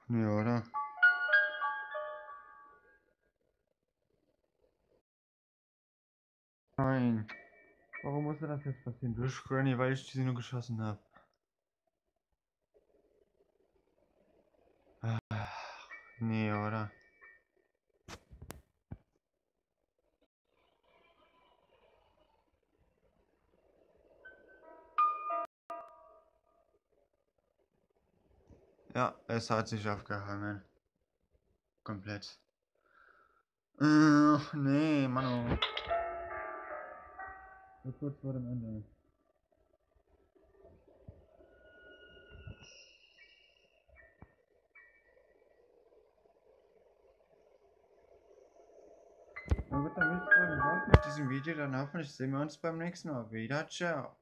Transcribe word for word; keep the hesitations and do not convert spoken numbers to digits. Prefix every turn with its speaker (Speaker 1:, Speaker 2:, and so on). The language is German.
Speaker 1: Nee, oder? Nein. Warum musste das jetzt passieren? Durch Granny, weil ich sie nur geschossen habe. Ach, nee, oder? Ja, es hat sich aufgehangen. Komplett. Ach, nee, Manu. So kurz vor dem Ende. Na gut, dann würde ich sagen, was mit diesem Video dann hoffentlich sehen wir uns beim nächsten Mal wieder. Ciao.